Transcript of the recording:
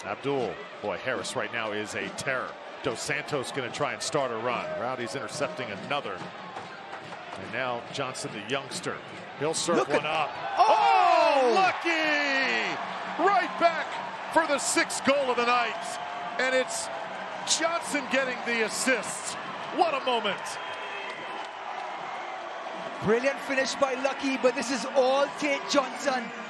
Abdul, boy, Harris right now is a terror. Dos Santos going to try and start a run. Rowdies intercepting another. And now Johnson, the youngster, he'll serve one up. Oh, Lucky! Right back for the 6th goal of the night. And it's Johnson getting the assist. What a moment. Brilliant finish by Lucky, but this is all Tate Johnson.